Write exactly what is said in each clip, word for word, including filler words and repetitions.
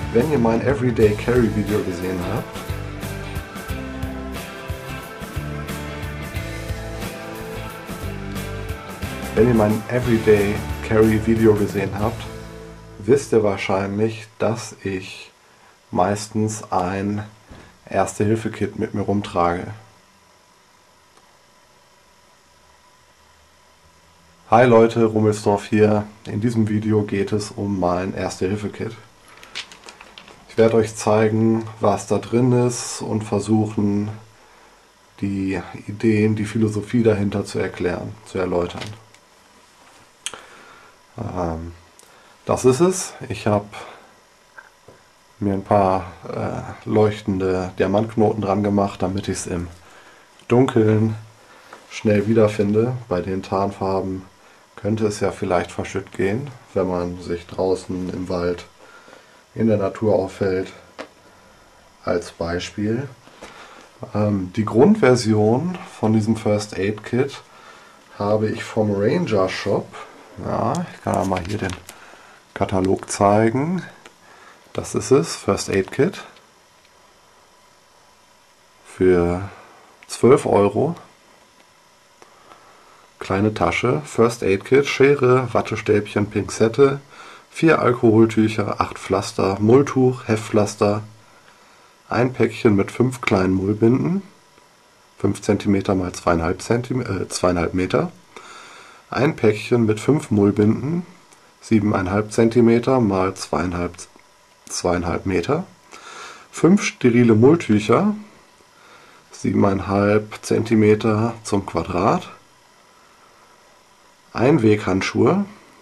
Wenn ihr mein Everyday Carry Video gesehen habt, wenn ihr mein Everyday Carry Video gesehen habt, wisst ihr wahrscheinlich, dass ich meistens ein Erste-Hilfe-Kit mit mir rumtrage. Hi Leute, Rummelsdorf hier. In diesem Video geht es um mein Erste-Hilfe-Kit. Ich werde euch zeigen, was da drin ist und versuchen, die Ideen, die Philosophie dahinter zu erklären, zu erläutern. Ähm, das ist es. Ich habe mir ein paar äh, leuchtende Diamantknoten dran gemacht, damit ich es im Dunkeln schnell wiederfinde. Bei den Tarnfarben könnte es ja vielleicht verschütt gehen, wenn man sich draußen im Wald in der Natur aufhält. Als Beispiel. Ähm, die Grundversion von diesem First Aid Kit habe ich vom Ranger Shop. Ja, ich kann auch mal hier den Katalog zeigen. Das ist es, First Aid Kit. Für zwölf Euro. Kleine Tasche, First Aid Kit, Schere, Wattestäbchen, Pinzette, vier Alkoholtücher, acht Pflaster, Mulltuch, Heftpflaster, ein Päckchen mit fünf kleinen Mullbinden, fünf Zentimeter mal zwei Komma fünf Zentimeter, äh, zwei Komma fünf Meter, ein Päckchen mit fünf Mullbinden, sieben Komma fünf Zentimeter mal zwei Komma fünf Meter, fünf sterile Mulltücher, sieben Komma fünf Zentimeter zum Quadrat, Einweghandschuhe,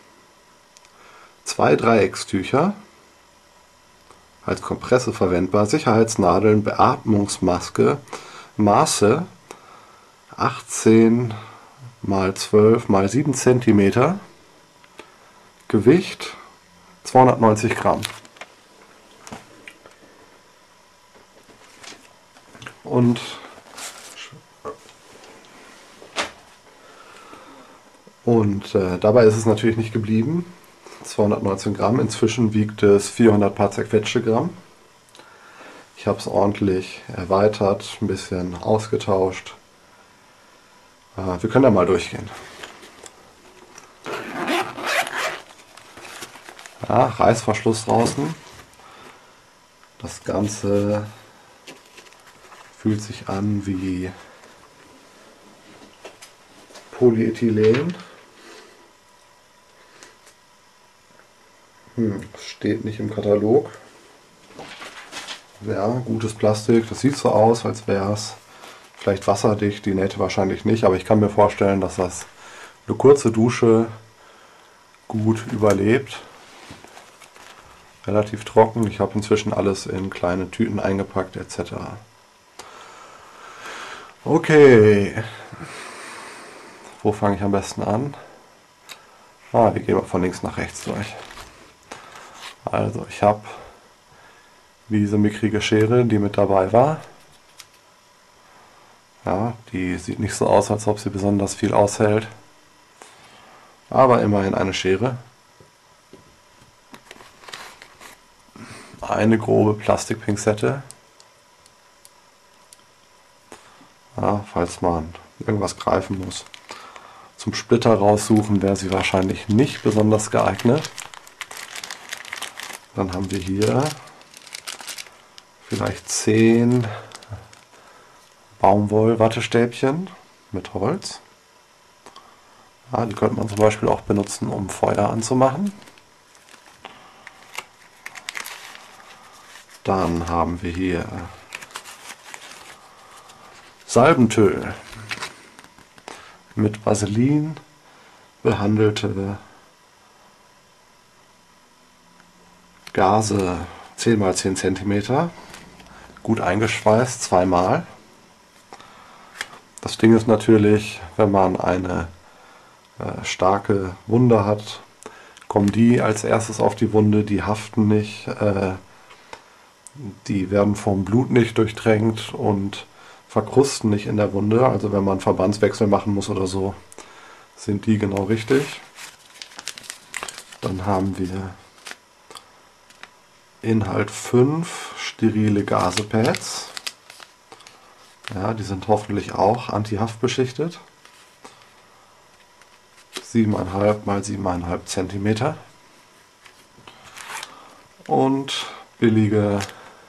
zwei Dreieckstücher, als Kompresse verwendbar, Sicherheitsnadeln, Beatmungsmaske, Maße achtzehn mal zwölf mal sieben Zentimeter, Gewicht zweihundertneunzig Gramm. Und Und äh, dabei ist es natürlich nicht geblieben. zweihundertneunzehn Gramm, inzwischen wiegt es vierhundert paar zerquetschte Gramm. Ich habe es ordentlich erweitert, ein bisschen ausgetauscht. Äh, wir können da mal durchgehen. Ja, Reißverschluss draußen. Das Ganze fühlt sich an wie Polyethylen. Hm, steht nicht im Katalog. Ja, gutes Plastik. Das sieht so aus, als wäre es vielleicht wasserdicht. Die Nähte wahrscheinlich nicht, aber ich kann mir vorstellen, dass das eine kurze Dusche gut überlebt. Relativ trocken. Ich habe inzwischen alles in kleine Tüten eingepackt et cetera. Okay. Wo fange ich am besten an? Ah, wir gehen mal von links nach rechts durch. Also ich habe diese mickrige Schere, die mit dabei war. Ja, die sieht nicht so aus, als ob sie besonders viel aushält. Aber immerhin eine Schere. Eine grobe Plastikpinzette. Ja, falls man irgendwas greifen muss. Zum Splitter raussuchen wäre sie wahrscheinlich nicht besonders geeignet. Dann haben wir hier vielleicht zehn Baumwoll-Wattestäbchen mit Holz. Ja, die könnte man zum Beispiel auch benutzen, um Feuer anzumachen. Dann haben wir hier Salbentüll mit Vaseline behandelte Gase zehn mal zehn Zentimeter, gut eingeschweißt, zweimal. Das Ding ist natürlich, wenn man eine äh, starke Wunde hat, kommen die als erstes auf die Wunde, die haften nicht, äh, die werden vom Blut nicht durchdrängt und verkrusten nicht in der Wunde. Also wenn man Verbandswechsel machen muss oder so, sind die genau richtig. Dann haben wir Inhalt fünf sterile Gazepads. Ja, die sind hoffentlich auch anti-Haft beschichtet. sieben Komma fünf mal sieben Komma fünf Zentimeter. Und billige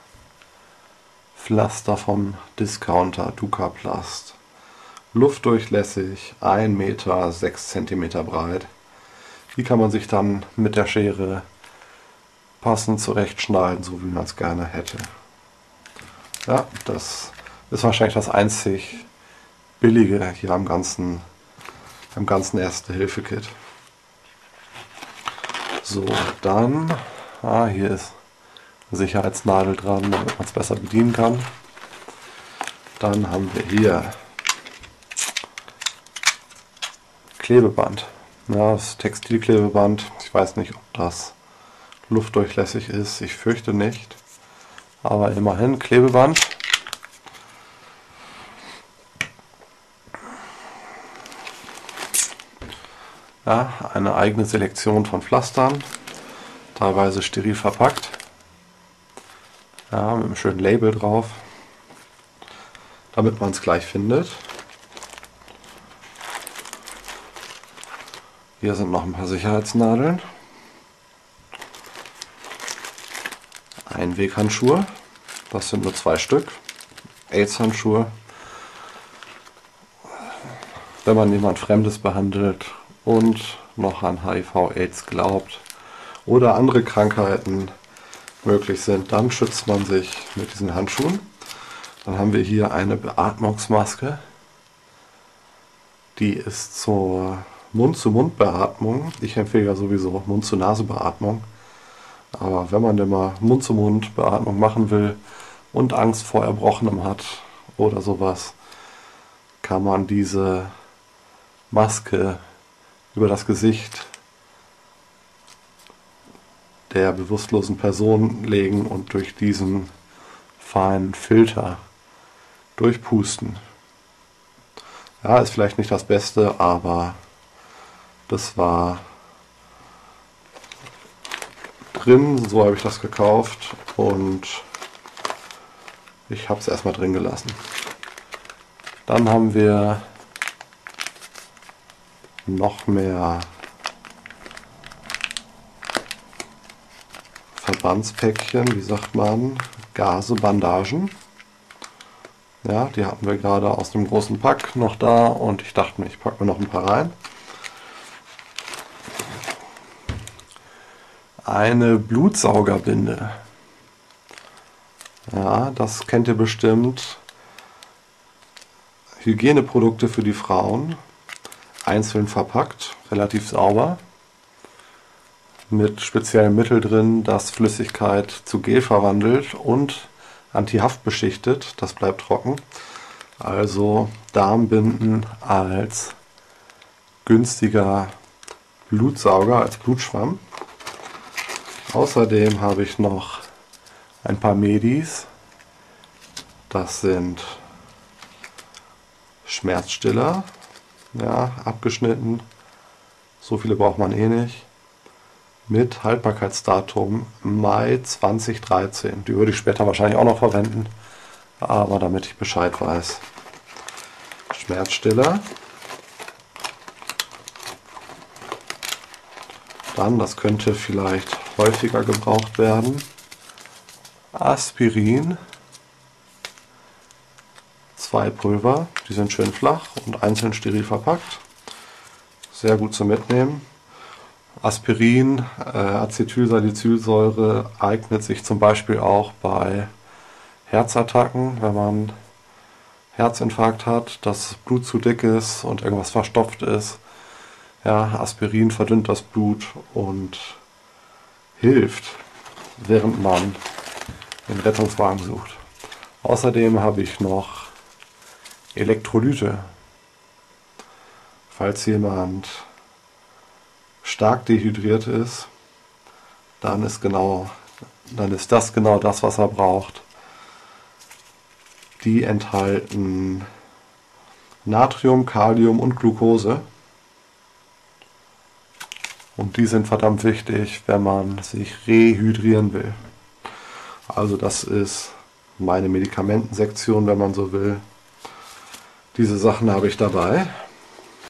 Pflaster vom Discounter Ducaplast. Luftdurchlässig, ein Meter, sechs Zentimeter breit. Die kann man sich dann mit der Schere passend zurechtschneiden, so wie man es gerne hätte. Ja, das ist wahrscheinlich das einzig billige hier am ganzen, am ganzen Erste-Hilfe-Kit. So, dann, ah, hier ist eine Sicherheitsnadel dran, damit man es besser bedienen kann. Dann haben wir hier Klebeband. Ja, das Textilklebeband. Ich weiß nicht, ob das luftdurchlässig ist. Ich fürchte nicht. Aber immerhin Klebeband. Ja, eine eigene Selektion von Pflastern. Teilweise steril verpackt. Ja, mit einem schönen Label drauf. Damit man es gleich findet. Hier sind noch ein paar Sicherheitsnadeln. Einweghandschuhe. Das sind nur zwei Stück. AIDS-Handschuhe. Wenn man jemand Fremdes behandelt und noch an H I V AIDS glaubt oder andere Krankheiten möglich sind, dann schützt man sich mit diesen Handschuhen. Dann haben wir hier eine Beatmungsmaske. Die ist zur Mund-zu-Mund-Beatmung. Ich empfehle ja sowieso Mund-zu-Nase-Beatmung. Aber wenn man denn mal Mund-zu-Mund-Beatmung machen will und Angst vor Erbrochenem hat oder sowas, kann man diese Maske über das Gesicht der bewusstlosen Person legen und durch diesen feinen Filter durchpusten. Ja, ist vielleicht nicht das Beste, aber das war drin, so habe ich das gekauft und ich habe es erstmal drin gelassen. Dann haben wir noch mehr Verbandspäckchen, wie sagt man, Gase, Bandagen. Ja, die hatten wir gerade aus dem großen Pack noch da und ich dachte mir, ich packe mir noch ein paar rein. Eine Blutsaugerbinde. Ja, das kennt ihr bestimmt. Hygieneprodukte für die Frauen. Einzeln verpackt, relativ sauber. Mit speziellem Mittel drin, das Flüssigkeit zu Gel verwandelt und anti-Haft beschichtet. Das bleibt trocken. Also Darmbinden als günstiger Blutsauger, als Blutschwamm. Außerdem habe ich noch ein paar Medis. Das sind Schmerzstiller, ja, abgeschnitten. So viele braucht man eh nicht. Mit Haltbarkeitsdatum Mai zweitausenddreizehn. Die würde ich später wahrscheinlich auch noch verwenden, aber damit ich Bescheid weiß. Schmerzstiller. Dann, das könnte vielleicht häufiger gebraucht werden, Aspirin. Zwei Pulver, die sind schön flach und einzeln steril verpackt. Sehr gut zum Mitnehmen. Aspirin, äh, Acetylsalicylsäure eignet sich zum Beispiel auch bei Herzattacken, wenn man Herzinfarkt hat, das Blut zu dick ist und irgendwas verstopft ist. Ja, Aspirin verdünnt das Blut und hilft, während man den Rettungswagen sucht. Außerdem habe ich noch Elektrolyte. Falls jemand stark dehydriert ist, dann ist genau, dann ist das genau das, was er braucht. Die enthalten Natrium, Kalium und Glucose. Und die sind verdammt wichtig, wenn man sich rehydrieren will. also das ist meine Medikamentensektion, wenn man so will. Diese Sachen habe ich dabei.